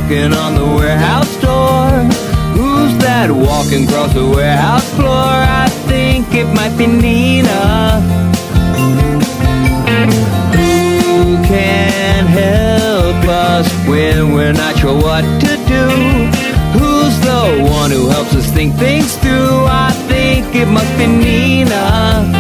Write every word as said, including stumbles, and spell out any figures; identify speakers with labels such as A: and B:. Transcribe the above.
A: knocking on the warehouse door? Who's that walking across the warehouse floor? I think it might be Nina. Who can help us when we're not sure what to do? Who's the one who helps us think things through? I think it must be Nina.